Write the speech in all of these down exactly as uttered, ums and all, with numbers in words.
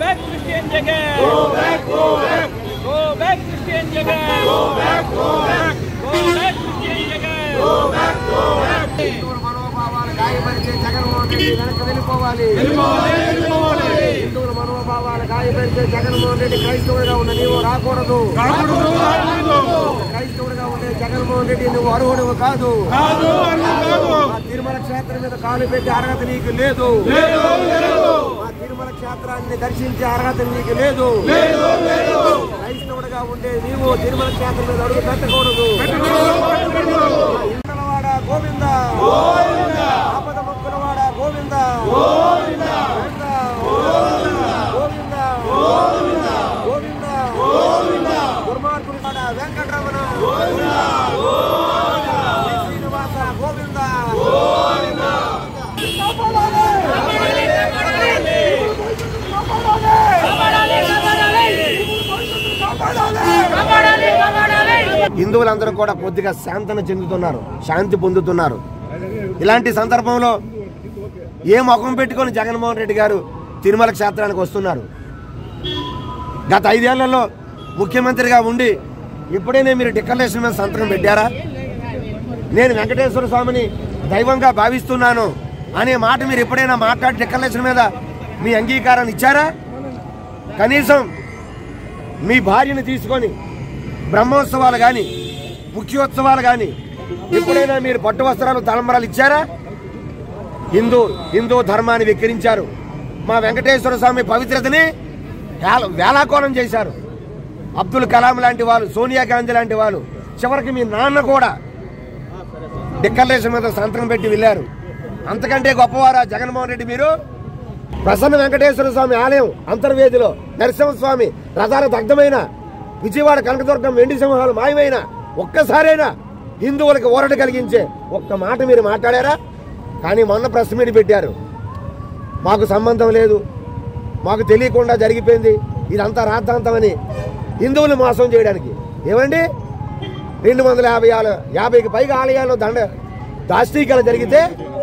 back Christian Jagan. Go back, go back. Go back Christian Jagan. Go back, go back. Go back Christian Jagan. Go back, go back. హిందువుల మనోభావాలు గాయపరిచే జగన్మోహన్ రెడ్డి వెనక్కి వెళ్ళిపోవాలి. వెళ్ళిపోవాలి, వెళ్ళిపోవాలి. హిందువుల మనోభావాలు గాయపరిచే జగన్మోహన్ రెడ్డి క్రైస్తవుడిగా ఉన్న నీవు రాకూడదు. రాకూడదు, రాకూడదు. క్రైస్తవుడిగా ఉండే జగన్మోహన్ రెడ్డి నువ్వు అర్హుడు కాదు. కాదు, కాదు. ఆ తిరుమల క్షేత్రం మీద కాలు పెట్టి అర్హత నీకు లేదు. లేదు, లేదు. ఆ తిరుమల క్షేత్రాన్ని దర్శించే అర్హత నీకు లేదు. లేదు, లేదు. క్రైస్తవుడిగా ఉండే నీవు తిరుమల క్షేత్రం మీద అడుగు పెట్టకూడదు. ఇంద్రవాడ గోవింద గోవింద, ఆపద మొక్కులవాడ గోవింద గోవింద, గోవింద గోవింద, గోవింద గోవింద, దుర్మార్గుల వాడ వెంకటరమణ గోవింద గోవింద, శ్రీనివాస గోవింద గోవింద. హిందువులందరూ కూడా కొద్దిగా శాంతన చెందుతున్నారు, శాంతి పొందుతున్నారు. ఇలాంటి సందర్భంలో ఏ ముఖం పెట్టుకొని జగన్మోహన్ రెడ్డి గారు తిరుమల క్షేత్రానికి వస్తున్నారు? గత ఐదేళ్లలో ముఖ్యమంత్రిగా ఉండి ఇప్పుడైనా మీరు డిక్లరేషన్ మీద సంతకం పెట్టారా? నేను వెంకటేశ్వర స్వామిని దైవంగా భావిస్తున్నాను అనే మాట మీరు ఎప్పుడైనా మాట్లాడి డిక్లరేషన్ మీద మీ అంగీకారాన్ని ఇచ్చారా? కనీసం మీ భార్యను తీసుకొని బ్రహ్మోత్సవాలు కానీ ముఖ్యోత్సవాలు కానీ ఎప్పుడైనా మీరు పట్టు వస్త్రాలు తలంబరాలు ఇచ్చారా? హిందూ హిందూ ధర్మాన్ని వికరించారు. మా వెంకటేశ్వర స్వామి పవిత్రతని వేలాకోలం చేశారు. అబ్దుల్ కలాం లాంటి వాళ్ళు, సోనియా గాంధీ లాంటి వాళ్ళు, చివరికి మీ నాన్న కూడా డిక్లరేషన్ మీద సంతకం పెట్టి వెళ్ళారు. అంతకంటే గొప్పవారా జగన్మోహన్ రెడ్డి మీరు? ప్రసన్న వెంకటేశ్వర స్వామి ఆలయం అంతర్వేదిలో నరసింహస్వామి రథాల దగ్ధమైన, విజయవాడ కనకదుర్గం వెండి సింహాలు మాయమైన, ఒక్కసారైనా హిందువులకు ఊరట కలిగించే ఒక్క మాట మీరు మాట్లాడారా? కానీ మొన్న ప్రెస్ మీట్ పెట్టారు, మాకు సంబంధం లేదు, మాకు తెలియకుండా జరిగిపోయింది, ఇదంతా రాద్ధాంతమని హిందువులు మోసం చేయడానికి. ఏమండి, రెండు వందల యాభై యాభైకి పైగా ఆలయాల్లో దండ దాష్టీకాలు జరిగితే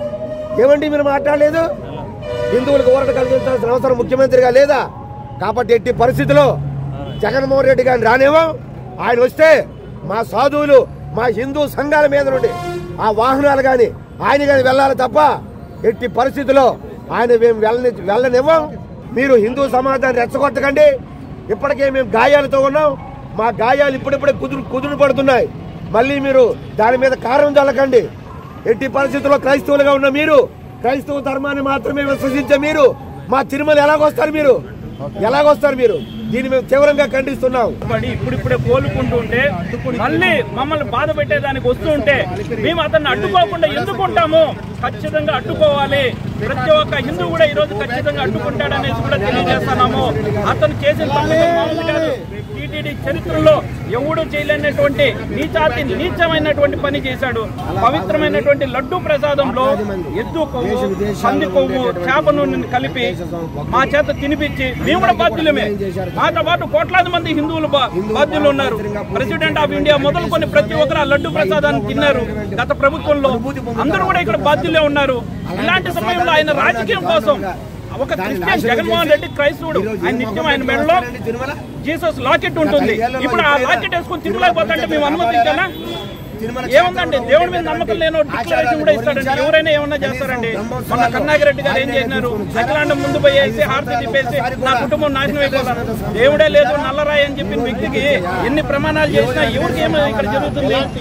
ఏమండి మీరు మాట్లాడలేదు? హిందువులకు ఊరట కలిగించాల్సిన అవసరం ముఖ్యమంత్రిగా లేదా? కాబట్టి ఎట్టి పరిస్థితుల్లో జగన్మోహన్ రెడ్డి గారిని రానేమో. ఆయన వస్తే మా సాధువులు, మా హిందూ సంఘాల మీద నుండి ఆ వాహనాలు కానీ ఆయన కానీ వెళ్ళాలి తప్ప ఎట్టి పరిస్థితుల్లో ఆయన మేము వెళ్ళని వెళ్ళనివ్వం. మీరు హిందూ సమాజాన్ని రెచ్చగొట్టకండి. ఇప్పటికే మేము గాయాలతో ఉన్నాం, మా గాయాలు ఇప్పుడిప్పుడే కుదురు కుదురు పడుతున్నాయి. మళ్ళీ మీరు దాని మీద కారణం చల్లకండి. ఎట్టి పరిస్థితుల్లో క్రైస్తవులుగా ఉన్న మీరు, క్రైస్తవ ధర్మాన్ని మాత్రమే విశ్వసించే మీరు మా తిరుమల ఎలాగొస్తారు? మీరు ఎలాగొస్తారు? మీరు దీన్ని మేము తీవ్రంగా ఖండిస్తున్నాం. ఇప్పుడిప్పుడే కోలుకుంటూ ఉంటే మళ్ళీ మమ్మల్ని బాధ పెట్టేదానికి వస్తూ ఉంటే మేము అతన్ని అడ్డుకోకుండా ఎందుకుంటాము? ఖచ్చితంగా అడ్డుకోవాలి. ప్రతి ఒక్క హిందూ కూడా ఈ రోజు ఖచ్చితంగా అడ్డుకుంటాడనేసి కూడా తెలియజేస్తున్నాము. అతను చేసిన తప్పు కాదు. టీటీడీ చరిత్రలో ఎవడు చేయలేనటువంటి నీచాతి నీచమైనటువంటి పని చేశాడు. పవిత్రమైనటువంటి లడ్డూ ప్రసాదంలో ఎద్దు కొవ్వు, పంది కొవ్వు, చేప నూనెని కలిపి మా చేత తినిపించి మేము కూడా బాధ్యులమే. మాతో పాటు కోట్లాది మంది హిందువులు బాధ్యులు ఉన్నారు. ప్రెసిడెంట్ ఆఫ్ ఇండియా మొదలుకొని ప్రతి ఒక్కరు ఆ లడ్డూ ప్రసాదాన్ని తిన్నారు గత ప్రభుత్వంలో. అందరూ కూడా ఇక్కడ బాధ్యులే ఉన్నారు. ఇలాంటి సమయంలో ఆయన రాజకీయం కోసం ఒక క్రిస్టియన్ జగన్మోహన్ రెడ్డి క్రైస్తవుడు, ఆయన నిత్యం ఆయన మెడలో జీసస్ లాకెట్ ఉంటుంది. ఇప్పుడు ఆ లాకెట్ వేసుకుని తిరుగులేకపోతుంటే మేము అనుమతించానా? ఏముందండి, దేవుడి మీద నమ్మకం లేని డిక్లరేషన్ కూడా ఇస్తాడండి. ఎవరైనా ఏమన్నా చేస్తారండి. మొన్న కన్నాగిరెడ్డి గారు ఏం చేసినారు? అఖిలాండం ముందు పోయేసి హారతి తిప్పేసి నా కుటుంబం నాశనం అయిపోతారు. దేవుడే లేదు నల్లరాయి అని చెప్పిన వ్యక్తికి ఎన్ని ప్రమాణాలు చేసినా ఎవరికి ఏమో ఇక్కడ జరుగుతుంది.